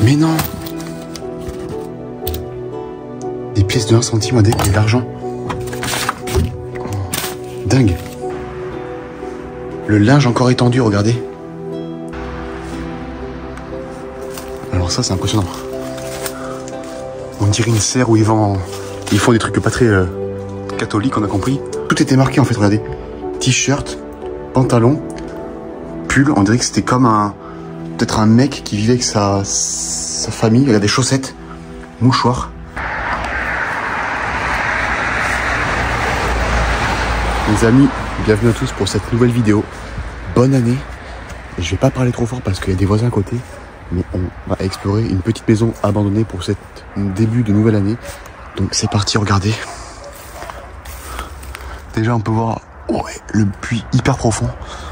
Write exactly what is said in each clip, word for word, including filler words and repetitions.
Mais non. Des pièces de un centime, et de l'argent. Dingue. Le linge encore étendu, regardez. Alors ça, c'est impressionnant. On dirait une serre où ils vendent... Ils font des trucs pas très euh, catholiques, on a compris. Tout était marqué en fait, regardez. T-shirt, pantalon, pull. On dirait que c'était comme un... Peut-être un mec qui vivait avec sa, sa famille. Il a des chaussettes, mouchoirs. Les amis, bienvenue à tous pour cette nouvelle vidéo. Bonne année. Et je vais pas parler trop fort parce qu'il y a des voisins à côté. Mais on va explorer une petite maison abandonnée pour cette début de nouvelle année. Donc c'est parti, regardez. Déjà on peut voir ouais, le puits hyper profond.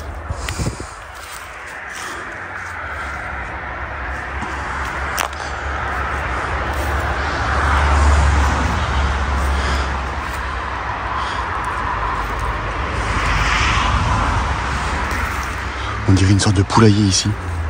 On dirait une sorte de poulailler ici.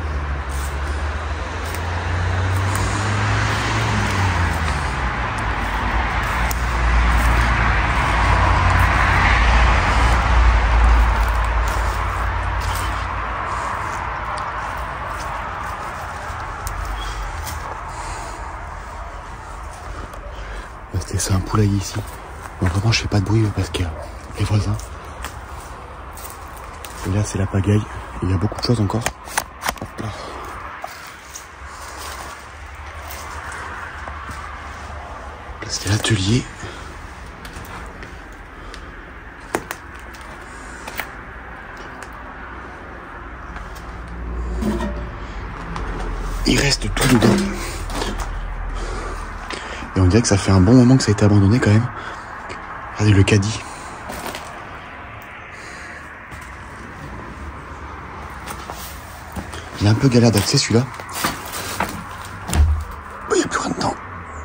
C'est un poulailler ici. Donc vraiment je fais pas de bruit parce qu'il y a les voisins. Et là c'est la pagaille. Et il y a beaucoup de choses encore. Hop là. Là c'était l'atelier. Il reste tout dedans. Et on dirait que ça fait un bon moment que ça a été abandonné quand même. Regardez le caddie. Il est un peu galère d'accès celui-là. Oh, il n'y a plus rien dedans.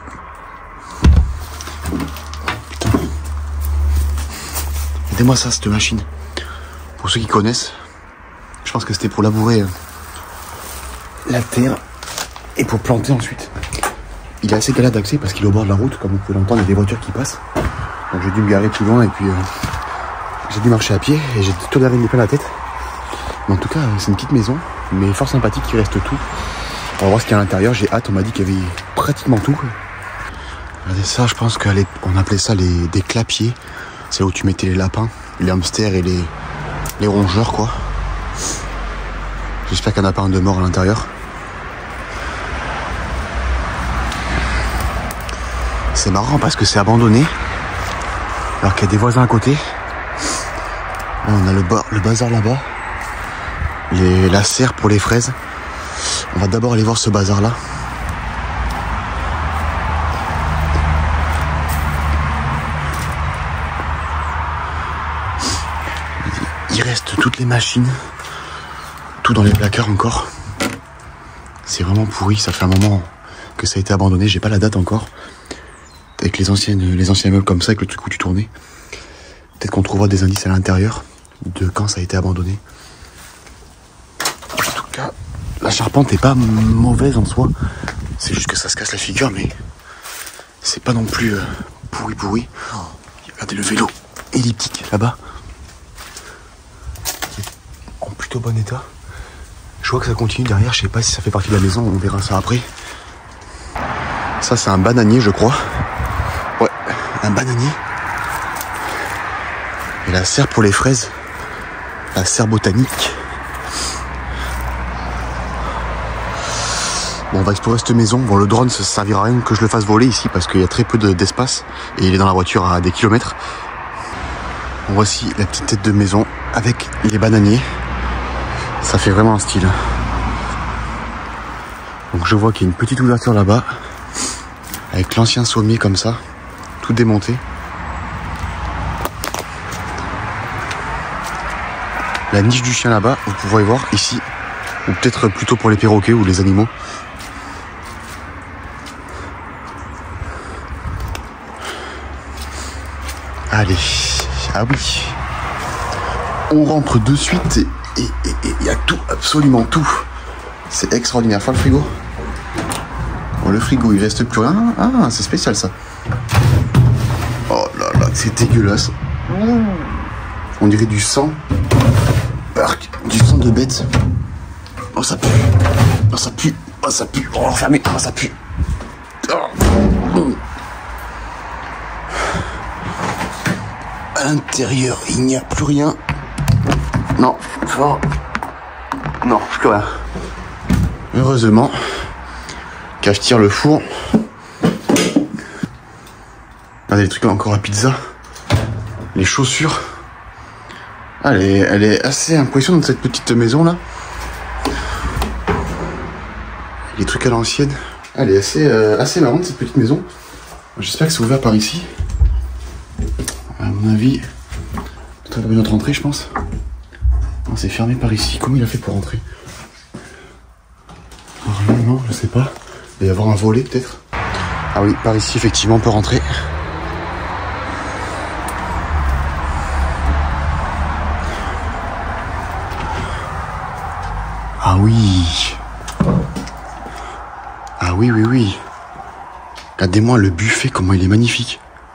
Putain. Regardez-moi ça, cette machine. Pour ceux qui connaissent, je pense que c'était pour labourer la terre et pour planter ensuite. Il est assez galère d'accès parce qu'il est au bord de la route, comme vous pouvez l'entendre, il y a des voitures qui passent. Donc j'ai dû me garer plus loin et puis euh, j'ai dû marcher à pied et j'ai tout regardé plein la tête. Mais en tout cas, c'est une petite maison, mais fort sympathique, il reste tout. On va voir ce qu'il y a à l'intérieur, j'ai hâte, on m'a dit qu'il y avait pratiquement tout. Regardez ça, je pense qu'on appelait ça les, des clapiers. C'est où tu mettais les lapins, les hamsters et les, les rongeurs quoi. J'espère qu'il n'y en a pas un de mort à l'intérieur. C'est marrant parce que c'est abandonné, alors qu'il y a des voisins à côté. Là, on a le, bar, le bazar là-bas, la serre pour les fraises. On va d'abord aller voir ce bazar-là. Il reste toutes les machines, tout dans les placards encore. C'est vraiment pourri, ça fait un moment que ça a été abandonné, j'ai pas la date encore. Avec les anciennes, les anciens meubles comme ça, avec le truc où tu tournais. Peut-être qu'on trouvera des indices à l'intérieur de quand ça a été abandonné. En tout cas, la charpente est pas mauvaise en soi. C'est juste que ça se casse la figure, mais c'est pas non plus euh, pourri pourri. Oh, regardez le vélo elliptique là-bas. En plutôt bon état. Je vois que ça continue derrière, je sais pas si ça fait partie de la maison, on verra ça après. Ça c'est un bananier je crois. Un bananier. Et la serre pour les fraises. La serre botanique. Bon, on va explorer cette maison. Bon, le drone, ça servira à rien que je le fasse voler ici parce qu'il y a très peu d'espace et il est dans la voiture à des kilomètres. Bon, voici la petite tête de maison avec les bananiers. Ça fait vraiment un style. Donc je vois qu'il y a une petite ouverture là-bas avec l'ancien sommier comme ça. Tout démonté. La niche du chien là-bas, vous pouvez voir ici, ou peut-être plutôt pour les perroquets ou les animaux. Allez, ah oui, on rentre de suite et il y a tout, absolument tout. C'est extraordinaire. Enfin le frigo. Bon, le frigo, il reste plus rien. Ah, c'est spécial ça. Oh là là, c'est dégueulasse. On dirait du sang. Du sang de bête. Oh, ça pue. Oh, ça pue. Oh, ça pue. Oh, fermé. Oh, ça pue. Oh. À l'intérieur, il n'y a plus rien. Non, fort. Non, plus rien. Heureusement, quand je tire le four. Regardez les trucs encore à pizza. Les chaussures. Ah, elle, est, elle est assez impressionnante cette petite maison là. Les trucs à l'ancienne. Elle est assez, euh, assez marrante cette petite maison. J'espère que c'est ouvert par ici. À mon avis, peut-être avoir une autre entrée, je pense. Non, c'est fermé par ici. Comment il a fait pour rentrer? Alors là, non, je sais pas. Il va y avoir un volet peut-être. Ah oui, par ici, effectivement, on peut rentrer. Ah oui. Ah oui, oui, oui. Regardez-moi le buffet, comment il est magnifique.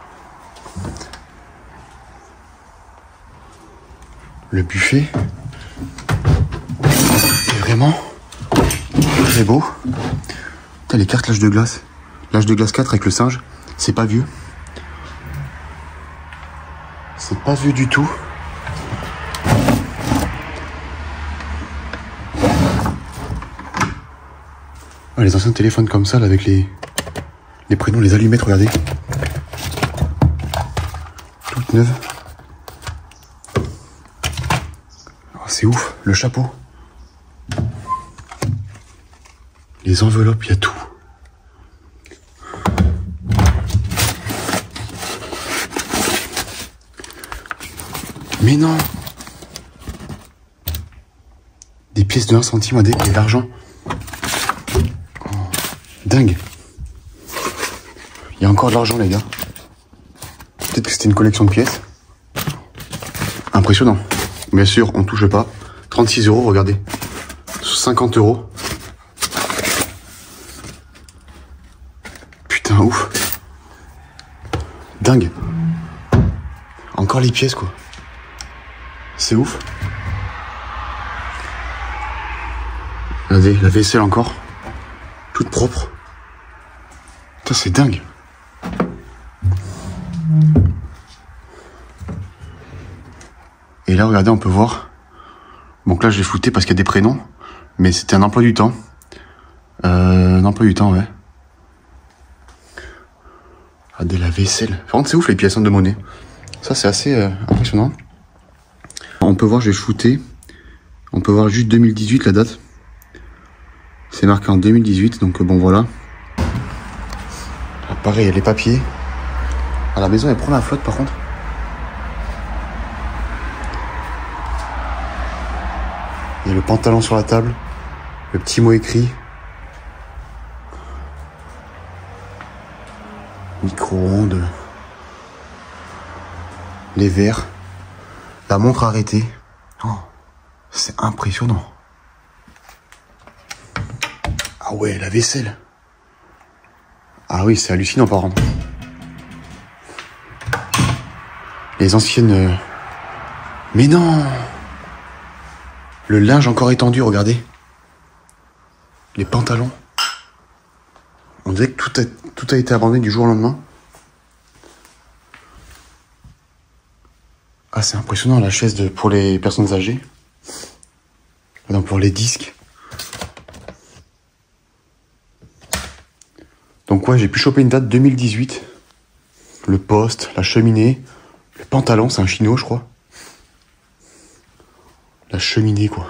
Le buffet est vraiment très beau. Putain, les cartes l'âge de glace. L'âge de glace quatre avec le singe, c'est pas vieux. C'est pas vieux du tout. Ah, les anciens téléphones comme ça, là, avec les, les prénoms, les allumettes, regardez. Toutes neuves. Oh, c'est ouf, le chapeau. Les enveloppes, il y a tout. Mais non! Des pièces de un centime, regardez, et d'argent. Dingue. Il y a encore de l'argent, les gars. Peut-être que c'était une collection de pièces. Impressionnant. Bien sûr, on touche pas. trente-six euros, regardez. cinquante euros. Putain, ouf. Dingue. Encore les pièces, quoi. C'est ouf. Regardez, la vaisselle encore. Toute propre. Putain, c'est dingue. Et là, regardez, on peut voir. Donc là, je l'ai flouté parce qu'il y a des prénoms. Mais c'était un emploi du temps. Euh, un emploi du temps, ouais. Regardez la vaisselle. Par contre, c'est ouf les pièces de monnaie. Ça, c'est assez euh, impressionnant. On peut voir, je l'ai flouté. On peut voir juste deux mille dix-huit, la date. C'est marqué en deux mille dix-huit, donc bon, voilà. Ah, pareil, il y a les papiers. Ah, la maison, elle prend la flotte, par contre. Il y a le pantalon sur la table. Le petit mot écrit. Micro-ondes. Les verres. La montre arrêtée. Oh, c'est impressionnant. Ah ouais, la vaisselle. Ah oui, c'est hallucinant par contre. Les anciennes... Euh... Mais non! Le linge encore étendu, regardez. Les pantalons. On dirait que tout a, tout a été abandonné du jour au lendemain. Ah, c'est impressionnant, la chaise de, pour les personnes âgées. Donc pour les disques. Donc ouais, j'ai pu choper une date deux mille dix-huit. Le poste, la cheminée, le pantalon, c'est un chino, je crois. La cheminée, quoi.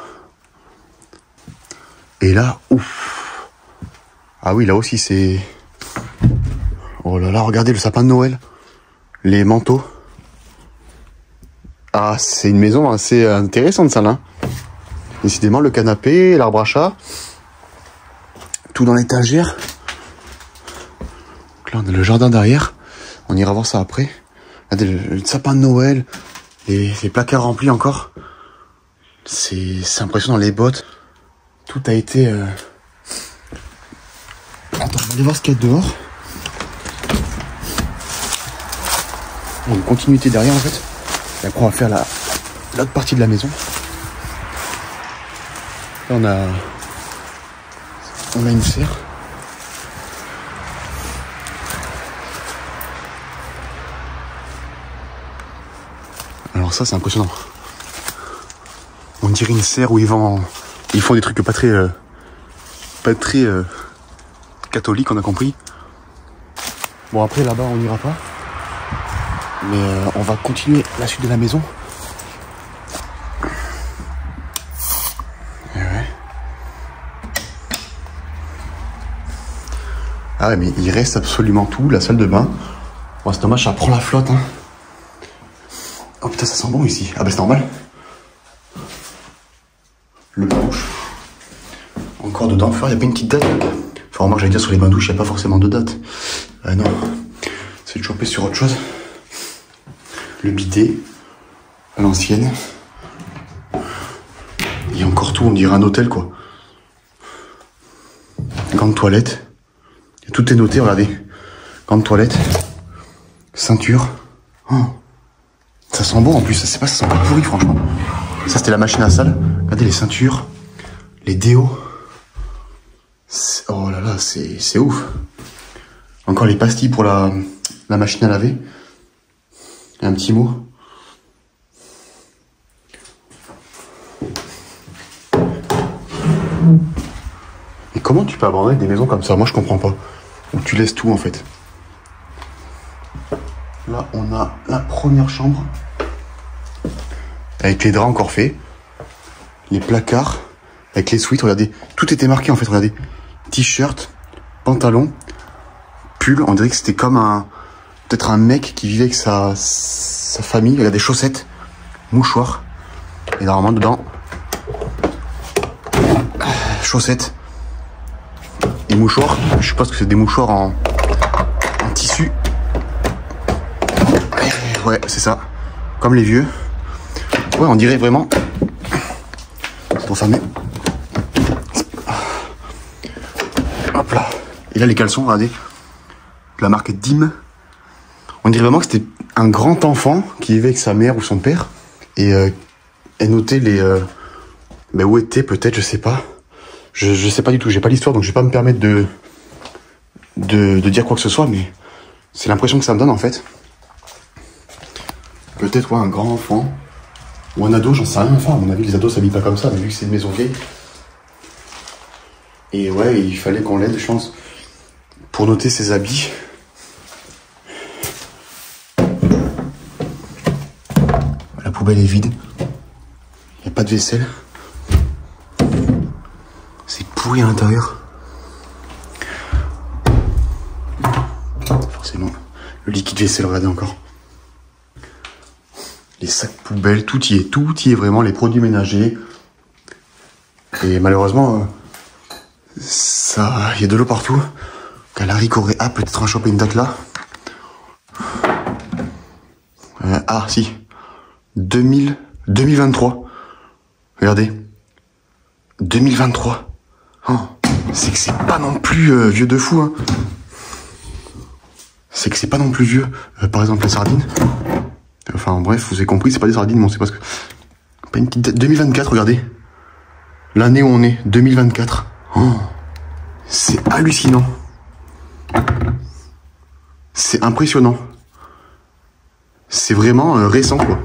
Et là, ouf. Ah oui, là aussi, c'est... Oh là là, regardez le sapin de Noël. Les manteaux. Ah, c'est une maison assez intéressante, ça, là. Décidément, le canapé, l'arbre à chat. Tout dans l'étagère. Là, on a le jardin derrière. On ira voir ça après. Regardez, le, le sapin de Noël. Les, les placards remplis encore. C'est impressionnant, les bottes. Tout a été... Euh... Attends, on va aller voir ce qu'il y a dehors. Il y a une continuité derrière en fait. Et après on va faire la l'autre partie de la maison. Là on a on a une serre. Alors ça c'est impressionnant. On dirait une serre où ils vendent, ils font des trucs pas très euh, pas très euh, catholiques, on a compris. Bon après là-bas on n'ira pas. Mais euh, on va continuer la suite de la maison. Et ouais. Ah ouais mais il reste absolument tout, la salle de bain. Bon c'est dommage, ça prend la flotte hein. Oh putain ça sent bon ici. Ah bah c'est normal. Le bain-douche. Encore dedans, il n'y a pas une petite date. Enfin moi j'allais dire sur les bains-douches, il n'y a pas forcément de date. Ah non. C'est de choper sur autre chose. Le bidet. À l'ancienne. Il y a encore tout, on dirait un hôtel quoi. Grande toilette. Et tout est noté, regardez. Grande toilette. Ceinture. Oh. Ça sent bon en plus, ça c'est pas, ça sent pas pourri franchement. Ça c'était la machine à salle. Regardez les ceintures, les déos. Oh là là, c'est c'est ouf. Encore les pastilles pour la, la machine à laver. Et un petit mot. Et comment tu peux abandonner des maisons comme ça? Moi je comprends pas. Où tu laisses tout en fait. Là on a la première chambre. Avec les draps encore faits. Les placards. Avec les suites, regardez. Tout était marqué en fait, regardez. T-shirt, pantalon, pull. On dirait que c'était comme un... Peut-être un mec qui vivait avec sa, sa famille. Il y a des chaussettes, mouchoirs. Et normalement dedans... Chaussettes. Et mouchoirs. Je suppose que c'est des mouchoirs en, en tissu. Ouais, c'est ça. Comme les vieux. Ouais, on dirait vraiment... Pour fermer. Hop là. Et là, les caleçons, regardez. La marque D I M. On dirait vraiment que c'était un grand enfant qui vivait avec sa mère ou son père. Et, euh, et notait les... Euh, ben où était peut-être, je sais pas. Je, je sais pas du tout, j'ai pas l'histoire, donc je vais pas me permettre de, de, de dire quoi que ce soit, mais c'est l'impression que ça me donne en fait. Peut-être ouais, un grand enfant. Ou un ado, j'en sais rien. Enfin, à mon avis, les ados s'habillent pas comme ça, mais vu que c'est une maison vieille. Et ouais, il fallait qu'on l'aide, je pense, pour noter ses habits. La poubelle est vide. Il n'y a pas de vaisselle. C'est pourri à l'intérieur. Forcément. Le liquide vaisselle, regardez encore. Les sacs poubelles, tout y est, tout y est vraiment, les produits ménagers. Et malheureusement, euh, ça, il y a de l'eau partout. Calaric aurait ah, peut-être en choper une date là. Euh, ah si, deux mille, deux mille vingt-trois. Regardez, deux mille vingt-trois. Oh, c'est que c'est pas non plus euh, vieux de fou. Hein. C'est que c'est pas non plus vieux. Euh, par exemple les sardines. Enfin bref, vous avez compris, c'est pas des sardines, mais on sait pas ce que... Pas une petite date. deux mille vingt-quatre, regardez. L'année où on est, deux mille vingt-quatre. Oh, c'est hallucinant. C'est impressionnant. C'est vraiment euh, récent, quoi.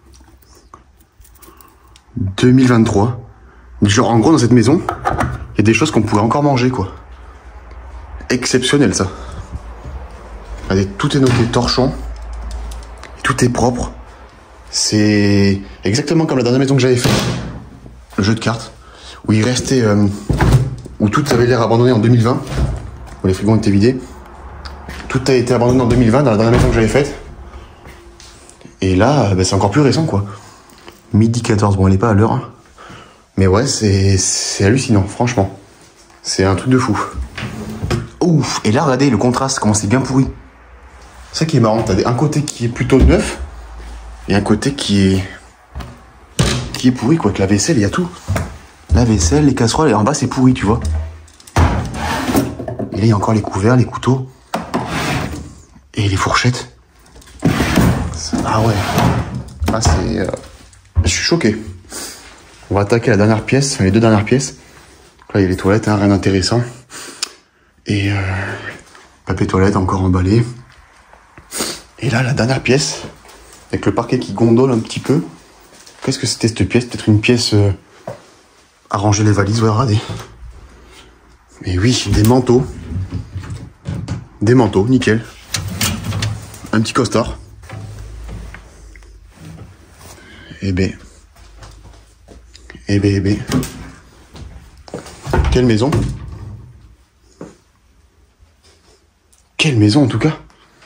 deux mille vingt-trois. Genre, en gros, dans cette maison, il y a des choses qu'on pourrait encore manger, quoi. Exceptionnel, ça. Regardez, tout est noté torchon. Tout est propre. C'est exactement comme la dernière maison que j'avais fait. Le jeu de cartes. Où il restait... Euh, où tout avait l'air abandonné en deux mille vingt. Où les frigos étaient vidés. Tout a été abandonné en deux mille vingt dans la dernière maison que j'avais faite. Et là, bah, c'est encore plus récent, quoi. midi quatorze. Bon, elle n'est pas à l'heure. Hein. Mais ouais, c'est c'est hallucinant, franchement. C'est un truc de fou. Ouf. Et là, regardez le contraste, comment c'est bien pourri. C'est ça qui est marrant, t'as un côté qui est plutôt neuf et un côté qui est qui est pourri quoi, que la vaisselle, il y a tout. La vaisselle, les casseroles et en bas c'est pourri, tu vois. Et là, il y a encore les couverts, les couteaux. Et les fourchettes. Ah ouais. Ah, c'est... Euh... Je suis choqué. On va attaquer la dernière pièce, enfin, les deux dernières pièces. Là, il y a les toilettes, hein, rien d'intéressant. Et... Euh... papier toilette encore emballé. Et là, la dernière pièce. Avec le parquet qui gondole un petit peu. Qu'est-ce que c'était cette pièce? Peut-être une pièce... Euh... à ranger les valises, ouais, regardez. Mais oui, des manteaux. Des manteaux, nickel. Un petit costard. Eh ben. Eh ben, eh ben. Quelle maison. Quelle maison, en tout cas.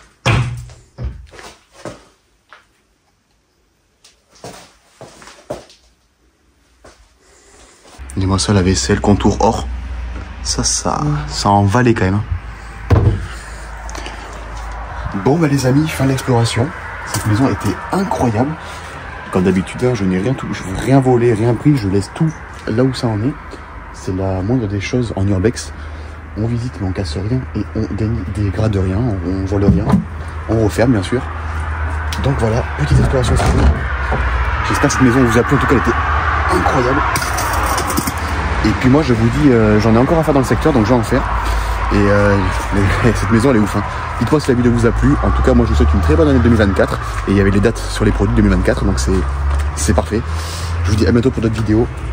Dis-moi ça, la vaisselle, contour or. Ça, ça, ça en valait quand même. Bon, bah les amis, fin de l'exploration. Cette maison était incroyable. Comme d'habitude, hein, je n'ai rien, tout, je n'ai rien volé, rien pris. Je laisse tout là où ça en est. C'est la moindre des choses en urbex. On visite, mais on casse rien et on dégrade rien, on vole rien. On referme, bien sûr. Donc voilà, petite exploration. J'espère que cette maison vous a plu. En tout cas, elle était incroyable. Et puis moi, je vous dis, euh, j'en ai encore à faire dans le secteur, donc je vais en faire. Et euh, mais, cette maison, elle est ouf. Hein. Dites-moi si la vidéo vous a plu. En tout cas, moi, je vous souhaite une très bonne année deux mille vingt-quatre. Et il y avait les dates sur les produits deux mille vingt-quatre, donc c'est c'est parfait. Je vous dis à bientôt pour d'autres vidéos.